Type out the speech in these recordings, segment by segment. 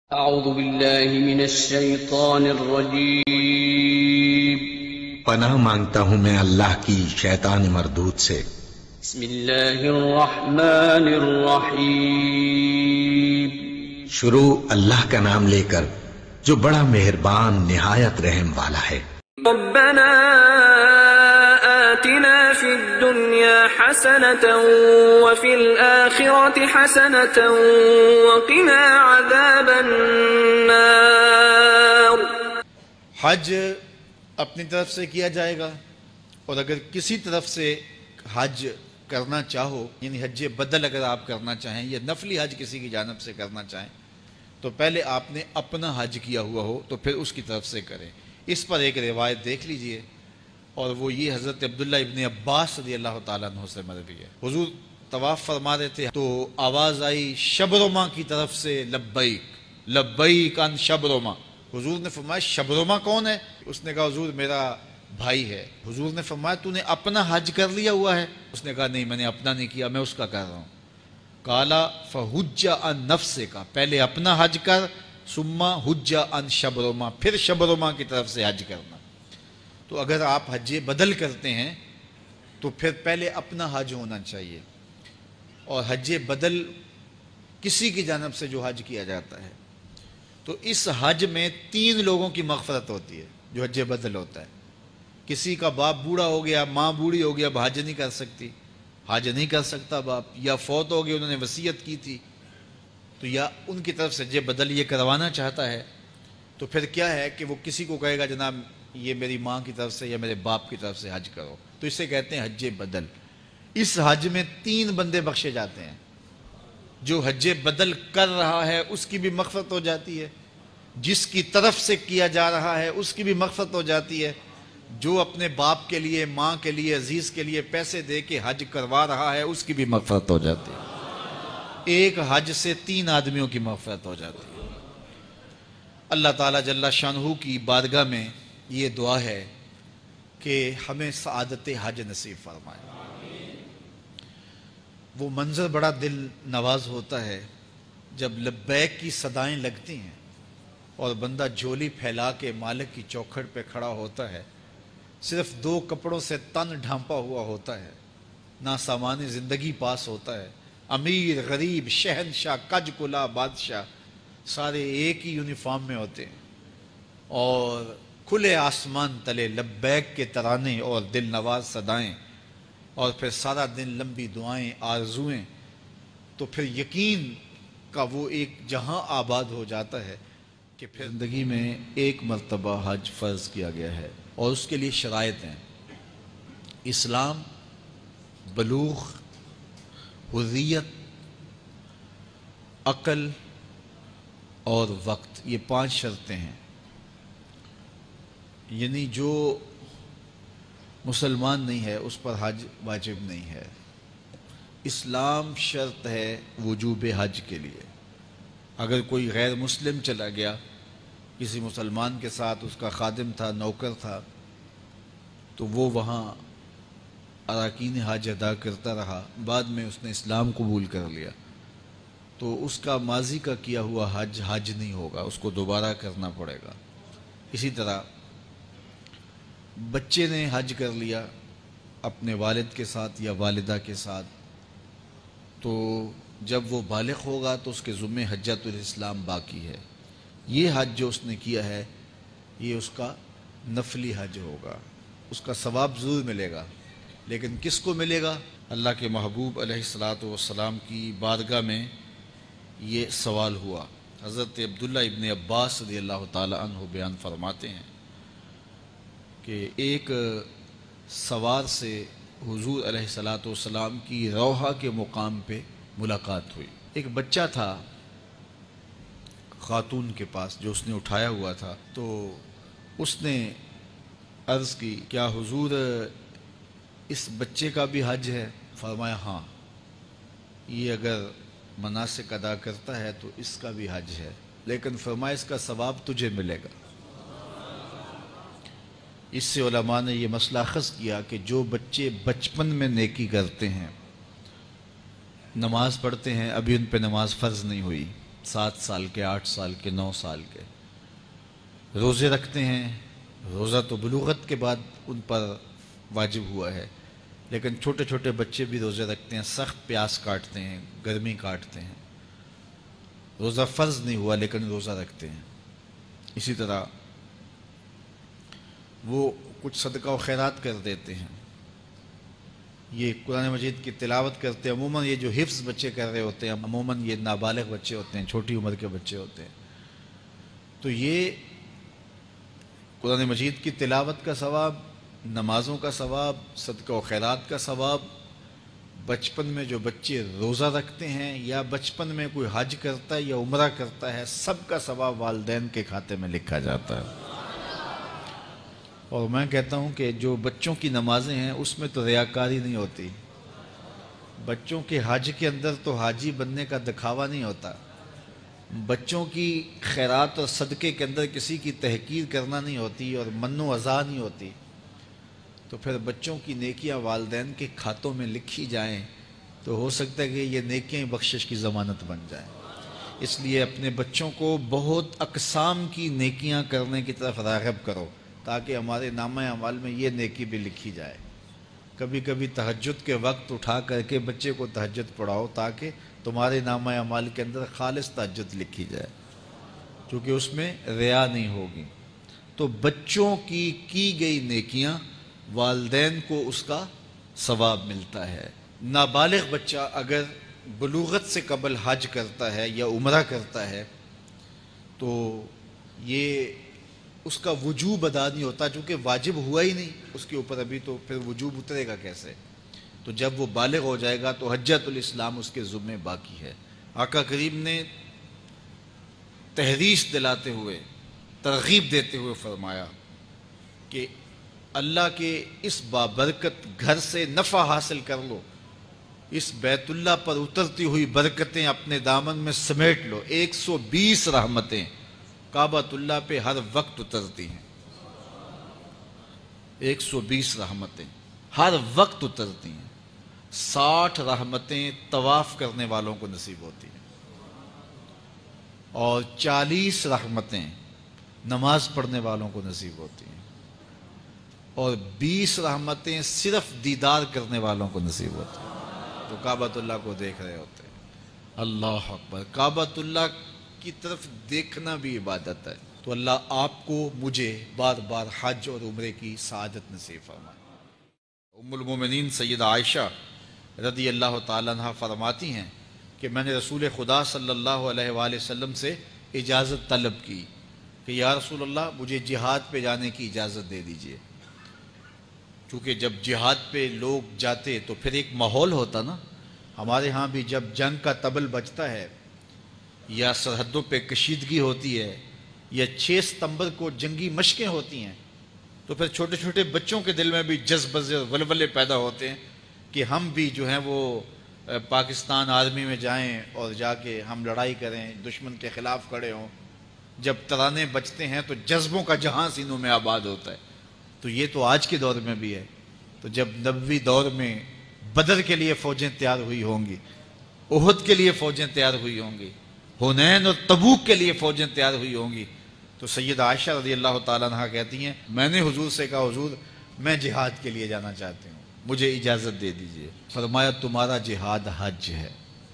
اعوذ باللہ من الشیطان الرجیم پناہ مانگتا ہوں میں اللہ کی شیطان مردود سے۔ بسم اللہ الرحمن الرحیم شروع اللہ کا نام لے کر جو بڑا مہربان نہایت رحم والا ہے۔ ربنا آتنا في الدنيا حسنة وفي الآخرة حسنة وقنا عذاب النار۔ حج اپنی طرف سے کیا جائے گا، اور اگر کسی طرف سے حج کرنا چاہو، یعنی حج بدل اگر آپ کرنا چاہیں یا نفلی حج کسی کی جانب سے کرنا چاہیں، تو پہلے آپ نے اپنا حج کیا ہوا ہو تو پھر اس کی طرف سے کریں۔ اس پر ایک روایت دیکھ لیجئے، اور وہ یہ حضرت عبداللہ ابن عباس رضی اللہ تعالیٰ عنہ سے مروی ہے۔ حضور طواف فرما رہے تھے تو آواز آئی شبرما کی طرف سے، لبیک لبیک ان شبرما۔ حضور نے فرمایا شبرما کون ہے؟ اس نے کہا حضور میرا بھائی ہے۔ حضور نے فرمایا تو نے اپنا حج کر لیا ہوا ہے؟ اس نے کہا نہیں، میں نے اپنا نہیں کیا، میں اس کا کر رہا ہوں۔ قالا فحج عن نفسک، پہلے اپنا حج کر، ثم حج عن شبرما، پھر شبرما کی طرف سے حج کرنا۔ تو اگر آپ حج بدل کرتے ہیں تو پھر پہلے اپنا حج ہونا چاہیے، اور حج بدل کسی کی جانب سے جو حج کیا جاتا ہے تو اس حج میں 3 لوگوں کی مغفرت ہوتی ہے۔ جو حج بدل ہوتا ہے، کسی کا باپ بوڑھا ہو گیا، ماں بوڑھی ہو گیا، اب حج نہیں کر سکتی، حج نہیں کر سکتا باپ، یا فوت ہو گئے، انہوں نے وصیت کی تھی، تو یا ان کی طرف سے حج بدل یہ کروانا چاہتا ہے، تو پھر کیا ہے کہ وہ کسی کو کہے گا جناب یہ میری ماں کی طرف سے یا میرے باپ کی طرف سے حج کرو، تو اسے کہتے ہیں حج بدل۔ اس حج میں 3 بندے بخشے جاتے ہیں۔ جو حج بدل کر رہا ہے اس کی بھی مغفرت ہو جاتی ہے، جس کی طرف سے کیا جا رہا ہے اس کی بھی مغفرت ہو جاتی ہے، جو اپنے باپ کے لیے، ماں کے لیے، عزیز کے لیے پیسے دے کے حج کروا رہا ہے اس کی بھی مغفرت ہو جاتی ہے۔ ایک حج سے 3 آدمیوں کی مغفرت ہو جاتی ہے۔ اللہ تعالیٰ جل شانہ کی بارگاہ میں یہ دعا ہے کہ ہمیں سعادت حج نصیب فرمائے۔ وہ منظر بڑا دل نواز ہوتا ہے جب لبیک کی صدائیں لگتی ہیں اور بندہ جھولی پھیلا کے مالک کی چوکھٹ پہ کھڑا ہوتا ہے، صرف 2 کپڑوں سے تن ڈھانپا ہوا ہوتا ہے، نہ سامان زندگی پاس ہوتا ہے، امیر غریب شہنشاہ کج کلا بادشاہ سارے ایک ہی یونیفارم میں ہوتے ہیں، اور کھلے آسمان تلے لبیک کے ترانے اور دل نواز صدائیں، اور پھر سارا دن لمبی دعائیں آرزویں، تو پھر یقین کا وہ ایک جہاں آباد ہو جاتا ہے کہ پھر زندگی میں ایک مرتبہ حج فرض کیا گیا ہے، اور اس کے لیے شرائط ہیں: اسلام، بلوغ، حریت، عقل اور وقت، یہ 5 شرطیں ہیں۔ یعنی جو مسلمان نہیں ہے اس پر حج واجب نہیں ہے۔ اسلام شرط ہے وجوب حج کے لیے۔ اگر کوئی غیر مسلم چلا گیا کسی مسلمان کے ساتھ، اس کا خادم تھا، نوکر تھا، تو وہ وہاں اراکین حج ادا کرتا رہا، بعد میں اس نے اسلام قبول کر لیا، تو اس کا ماضی کا کیا ہوا حج نہیں ہوگا، اس کو دوبارہ کرنا پڑے گا۔ اسی طرح بچے نے حج کر لیا اپنے والد کے ساتھ یا والدہ کے ساتھ، تو جب وہ بالغ ہوگا تو اس کے ذمہ حجۃ الاسلام باقی ہے۔ یہ حج جو اس نے کیا ہے یہ اس کا نفلی حج ہوگا، اس کا ثواب ضرور ملے گا، لیکن کس کو ملے گا؟ اللہ کے محبوب علیہ الصلاۃ والسلام کی بارگاہ میں یہ سوال ہوا۔ حضرت عبداللہ ابن عباس رضی اللہ تعالی عنہ بیان فرماتے ہیں کہ ایک سوار سے حضور علیہ الصلاۃ والسلام کی روحہ کے مقام پہ ملاقات ہوئی۔ ایک بچہ تھا خاتون کے پاس جو اس نے اٹھایا ہوا تھا، تو اس نے عرض کی کیا حضور اس بچے کا بھی حج ہے؟ فرمایا ہاں، یہ اگر مناسک ادا کرتا ہے تو اس کا بھی حج ہے، لیکن فرمایا اس کا ثواب تجھے ملے گا۔ اس سے علماء نے یہ مسئلہ اخذ کیا کہ جو بچے بچپن میں نیکی کرتے ہیں، نماز پڑھتے ہیں، ابھی ان پہ نماز فرض نہیں ہوئی، 7 سال کے، 8 سال کے، 9 سال کے روزے رکھتے ہیں۔ روزہ تو بلوغت کے بعد ان پر واجب ہوا ہے، لیکن چھوٹے چھوٹے بچے بھی روزے رکھتے ہیں، سخت پیاس کاٹتے ہیں، گرمی کاٹتے ہیں۔ روزہ فرض نہیں ہوا لیکن روزہ رکھتے ہیں۔ اسی طرح وہ کچھ صدقہ و خیرات کر دیتے ہیں، یہ قرآن مجید کی تلاوت کرتے ہیں۔ عموماً یہ جو حفظ بچے کر رہے ہوتے ہیں، عموماً یہ نابالغ بچے ہوتے ہیں، چھوٹی عمر کے بچے ہوتے ہیں، تو یہ قرآن مجید کی تلاوت کا ثواب، نمازوں کا ثواب، صدقہ و خیرات کا ثواب، بچپن میں جو بچے روزہ رکھتے ہیں یا بچپن میں کوئی حج کرتا ہے یا عمرہ کرتا ہے، سب کا ثواب والدین کے کھاتے میں لکھا جاتا ہے۔ اور میں کہتا ہوں کہ جو بچوں کی نمازیں ہیں اس میں تو ریاکاری نہیں ہوتی، بچوں کے حج کے اندر تو حاجی بننے کا دکھاوا نہیں ہوتا، بچوں کی خیرات اور صدقے کے اندر کسی کی تحقیر کرنا نہیں ہوتی اور من و اذا نہیں ہوتی، تو پھر بچوں کی نیکیاں والدین کے کھاتوں میں لکھی جائیں تو ہو سکتا ہے کہ یہ نیکیاں بخشش کی ضمانت بن جائیں۔ اس لیے اپنے بچوں کو بہت اقسام کی نیکیاں کرنے کی طرف راغب کرو تاکہ ہمارے نامہ اعمال میں یہ نیکی بھی لکھی جائے۔ کبھی کبھی تہجد کے وقت اٹھا کر کے بچے کو تہجد پڑھاؤ تاکہ تمہارے نامہ اعمال کے اندر خالص تہجد لکھی جائے، کیونکہ اس میں ریا نہیں ہوگی۔ تو بچوں کی گئی نیکیاں والدین کو اس کا ثواب ملتا ہے۔ نابالغ بچہ اگر بلوغت سے قبل حج کرتا ہے یا عمرہ کرتا ہے تو یہ اس کا وجوب ادا نہیں ہوتا، چونکہ واجب ہوا ہی نہیں اس کے اوپر ابھی، تو پھر وجوب اترے گا کیسے؟ تو جب وہ بالغ ہو جائے گا تو حجۃ الاسلام اس کے ذمے باقی ہے۔ آقا کریم نے تحریص دلاتے ہوئے، ترغیب دیتے ہوئے فرمایا کہ اللہ کے اس بابرکت گھر سے نفع حاصل کر لو، اس بیت اللہ پر اترتی ہوئی برکتیں اپنے دامن میں سمیٹ لو۔ 120 رحمتیں کعبۃ اللہ پہ ہر وقت اترتی ہیں، 120 رحمتیں ہر وقت اترتی ہیں، 60 رحمتیں طواف کرنے والوں کو نصیب ہوتی ہیں، اور 40 رحمتیں نماز پڑھنے والوں کو نصیب ہوتی ہیں، اور 20 رحمتیں صرف دیدار کرنے والوں کو نصیب ہوتی ہیں۔ تو کعبۃ اللہ کو دیکھ رہے ہوتے ہیں۔ اللہ اکبر! کعبۃ اللہ کی طرف دیکھنا بھی عبادت ہے۔ تو اللہ آپ کو، مجھے بار بار حج اور عمرے کی سعادت نصیب فرمائے۔ ام المومنین سیدہ عائشہ رضی اللہ تعالیٰ عنہ فرماتی ہیں کہ میں نے رسول خدا صلی اللہ علیہ وآلہ وسلم سے اجازت طلب کی کہ یا رسول اللہ مجھے جہاد پہ جانے کی اجازت دے دیجئے، کیونکہ جب جہاد پہ لوگ جاتے تو پھر ایک ماحول ہوتا نا۔ ہمارے ہاں بھی جب جنگ کا طبل بجتا ہے یا سرحدوں پہ کشیدگی ہوتی ہے یا 6 ستمبر کو جنگی مشقیں ہوتی ہیں تو پھر چھوٹے چھوٹے بچوں کے دل میں بھی جذبے ولولے پیدا ہوتے ہیں کہ ہم بھی جو ہیں وہ پاکستان آرمی میں جائیں اور جا کے ہم لڑائی کریں، دشمن کے خلاف کھڑے ہوں۔ جب ترانے بجتے ہیں تو جذبوں کا جہاں سینوں میں آباد ہوتا ہے۔ تو یہ تو آج کے دور میں بھی ہے۔ تو جب نبوی دور میں بدر کے لیے فوجیں تیار ہوئی ہوں گی، احد کے لیے فوجیں تیار ہوئی ہوں گی، حنین اور تبوک کے لیے فوجیں تیار ہوئی ہوں گی، تو سیدہ عائشہ رضی اللہ تعالیٰ عنہ کہتی ہیں میں نے حضور سے کہا حضور میں جہاد کے لیے جانا چاہتی ہوں، مجھے اجازت دے دیجئے۔ فرمایا تمہارا جہاد حج ہے۔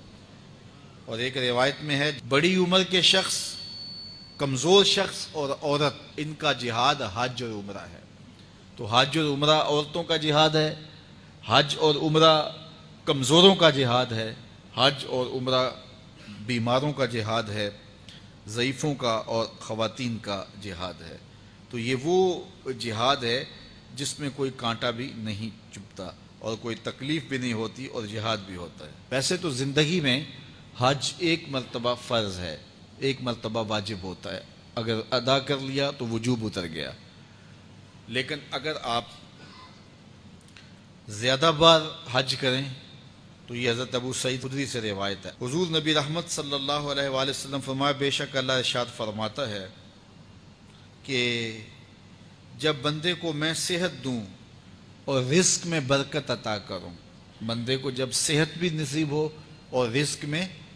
اور ایک روایت میں ہے بڑی عمر کے شخص، کمزور شخص اور عورت، ان کا جہاد حج اور عمرہ ہے۔ تو حج اور عمرہ عورتوں کا جہاد ہے، حج اور عمرہ کمزوروں کا جہاد ہے، حج اور عمرہ بیماروں کا جہاد ہے، ضعیفوں کا اور خواتین کا جہاد ہے۔ تو یہ وہ جہاد ہے جس میں کوئی کانٹا بھی نہیں چبھتا اور کوئی تکلیف بھی نہیں ہوتی اور جہاد بھی ہوتا ہے۔ ویسے تو زندگی میں حج ایک مرتبہ فرض ہے، ایک مرتبہ واجب ہوتا ہے، اگر ادا کر لیا تو وجوب اتر گیا۔ لیکن اگر آپ زیادہ بار حج کریں تو یہ حضرت ابو سعید خدری سے روایت ہے، حضور نبی رحمت صلی اللہ علیہ وآلہ وسلم فرمایا بے شک اللہ ارشاد فرماتا ہے کہ جب بندے کو میں صحت دوں اور رزق میں برکت عطا کروں، بندے کو جب صحت بھی نصیب ہو اور رزق میں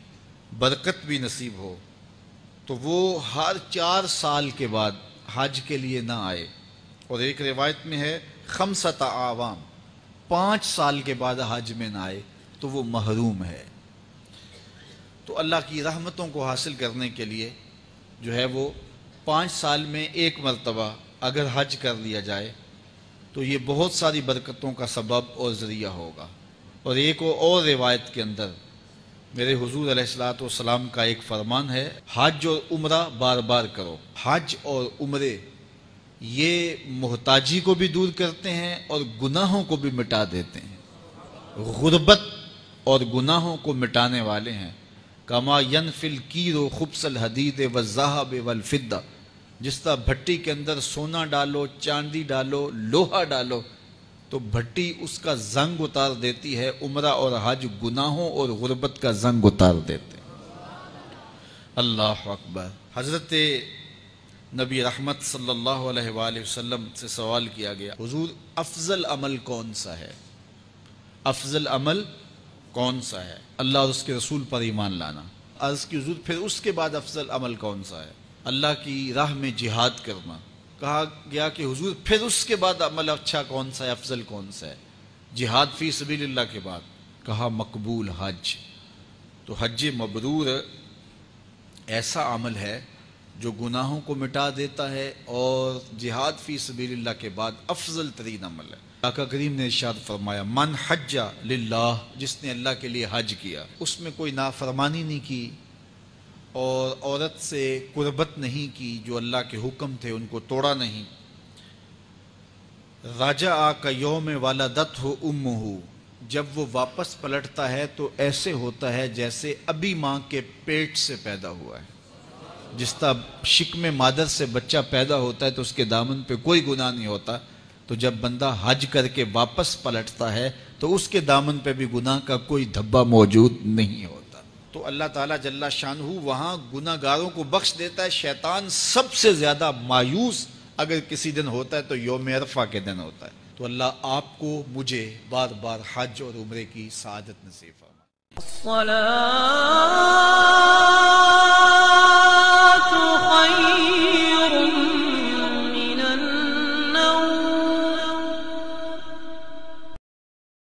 برکت بھی نصیب ہو تو وہ ہر 4 سال کے بعد حج کے لیے نہ آئے، اور ایک روایت میں ہے 5 اعوام، 5 سال کے بعد حج میں نہ آئے تو وہ محروم ہے۔ تو اللہ کی رحمتوں کو حاصل کرنے کے لیے جو ہے وہ 5 سال میں ایک مرتبہ اگر حج کر لیا جائے تو یہ بہت ساری برکتوں کا سبب اور ذریعہ ہوگا۔ اور ایک اور روایت کے اندر میرے حضور علیہ الصلوۃ والسلام کا ایک فرمان ہے، حج اور عمرہ بار بار کرو۔ حج اور عمرے یہ محتاجی کو بھی دور کرتے ہیں اور گناہوں کو بھی مٹا دیتے ہیں، غربت اور گناہوں کو مٹانے والے ہیں۔ کما ینفی الکیر خبث الحدید والذہب والفضہ، جس طرح بھٹی کے اندر سونا ڈالو، چاندی ڈالو، لوہا ڈالو تو بھٹی اس کا زنگ اتار دیتی ہے، عمرہ اور حج گناہوں اور غربت کا زنگ اتار دیتے ہیں۔ اللہ اکبر۔ حضرت نبی رحمت صلی اللہ علیہ وآلہ وسلم سے سوال کیا گیا، حضور افضل عمل کون سا ہے؟ افضل عمل کون سا ہے؟ اللہ اور اس کے رسول پر ایمان لانا۔ عرض کی حضور پھر اس کے بعد افضل عمل کون سا ہے؟ اللہ کی راہ میں جہاد کرنا۔ کہا گیا کہ حضور پھر اس کے بعد عمل اچھا کون سا ہے، افضل کون سا ہے؟ جہاد فی سبیل اللہ کے بعد کہا مقبول حج۔ تو حج مبرور ایسا عمل ہے جو گناہوں کو مٹا دیتا ہے اور جہاد فی سبیل اللہ کے بعد افضل ترین عمل ہے۔ آقا کریم نے ارشاد فرمایا من حج للہ، جس نے اللہ کے لیے حج کیا، اس میں کوئی نافرمانی نہیں کی اور عورت سے قربت نہیں کی، جو اللہ کے حکم تھے ان کو توڑا نہیں، رجع کا یوم ولدتہ امہ، جب وہ واپس پلٹتا ہے تو ایسے ہوتا ہے جیسے ابھی ماں کے پیٹ سے پیدا ہوا ہے۔ جس طرح شکم مادر سے بچہ پیدا ہوتا ہے تو اس کے دامن پہ کوئی گناہ نہیں ہوتا، تو جب بندہ حج کر کے واپس پلٹتا ہے تو اس کے دامن پہ بھی گناہ کا کوئی دھبا موجود نہیں ہوتا۔ تو اللہ تعالیٰ جل شانہ وہاں گناہ گاروں کو بخش دیتا ہے۔ شیطان سب سے زیادہ مایوس اگر کسی دن ہوتا ہے تو یوم عرفہ کے دن ہوتا ہے۔ تو اللہ آپ کو مجھے بار بار حج اور عمرے کی سعادت نصیب فرمائے۔